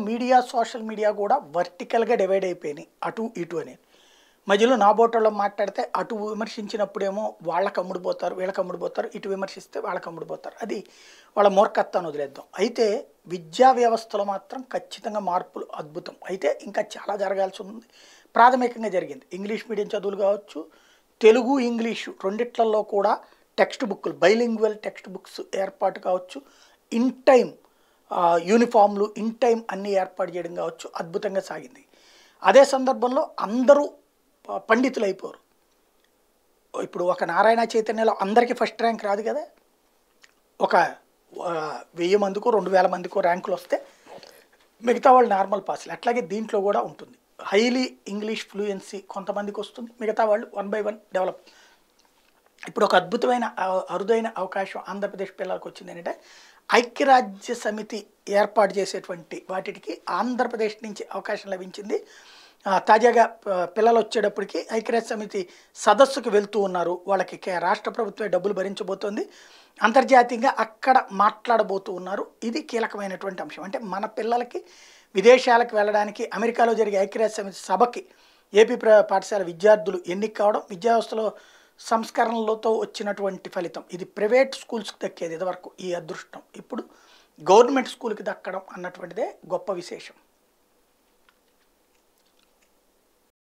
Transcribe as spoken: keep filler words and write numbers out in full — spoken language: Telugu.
మీడియా సోషల్ మీడియా కూడా వర్టికల్గా డివైడ్ అయిపోయినాయి, అటు ఇటు అని. మధ్యలో నా బోటోళ్ళం మాట్లాడితే అటు విమర్శించినప్పుడేమో వాళ్ళకి అమ్ముడుపోతారు, వీళ్ళకి అమ్ముడుపోతారు, ఇటు విమర్శిస్తే వాళ్ళకి అమ్ముడుపోతారు. అది వాళ్ళ మూర్ఖత్వాన్ని వదిలేద్దాం. అయితే విద్యా వ్యవస్థలో మాత్రం ఖచ్చితంగా మార్పులు అద్భుతం. అయితే ఇంకా చాలా జరగాల్సి ఉంది. ప్రాథమికంగా జరిగింది. ఇంగ్లీష్ మీడియం చదువులు కావచ్చు, తెలుగు ఇంగ్లీషు రెండిట్లలో కూడా టెక్స్ట్ బుక్లు, బైలింగ్వల్ టెక్స్ట్ బుక్స్ ఏర్పాటు కావచ్చు, ఇన్ టైం యూనిఫామ్లు ఇన్ టైం అన్నీ ఏర్పాటు చేయడం కావచ్చు, అద్భుతంగా సాగింది. అదే సందర్భంలో అందరూ పండితులు అయిపోరు. ఇప్పుడు ఒక నారాయణ చైతన్యలో అందరికీ ఫస్ట్ ర్యాంక్ రాదు కదా. ఒక వెయ్యి మందికో రెండు వేల మందికో ర్యాంకులు వస్తే మిగతా వాళ్ళు నార్మల్ పాస్లు. అట్లాగే దీంట్లో కూడా ఉంటుంది. హైలీ ఇంగ్లీష్ ఫ్లూయెన్సీ కొంతమందికి వస్తుంది, మిగతా వాళ్ళు వన్ బై వన్ డెవలప్. ఇప్పుడు ఒక అద్భుతమైన అరుదైన అవకాశం ఆంధ్రప్రదేశ్ పిల్లలకు వచ్చింది ఏంటంటే, ఐక్యరాజ్య సమితి ఏర్పాటు చేసేటువంటి వాటికి ఆంధ్రప్రదేశ్ నుంచి అవకాశం లభించింది. తాజాగా పిల్లలు వచ్చేటప్పటికి ఐక్యరాజ్య సమితి సదస్సుకు వెళ్తూ ఉన్నారు. వాళ్ళకి రాష్ట్ర ప్రభుత్వమే డబ్బులు భరించబోతోంది. అంతర్జాతీయంగా అక్కడ మాట్లాడబోతూ ఉన్నారు. ఇది కీలకమైనటువంటి అంశం. అంటే మన పిల్లలకి విదేశాలకు వెళ్ళడానికి అమెరికాలో జరిగే ఐక్యరాజ్య సమితి సభకి ఏపీ ప్ర పాఠశాల విద్యార్థులు ఎన్నిక కావడం విద్యా వ్యవస్థలో సంస్కరణలతో వచ్చినటువంటి ఫలితం. ఇది ప్రైవేట్ స్కూల్స్కి దక్కేది ఇదివరకు ఈ అదృష్టం, ఇప్పుడు గవర్నమెంట్ స్కూల్కి దక్కడం అన్నటువంటిదే గొప్ప విశేషం.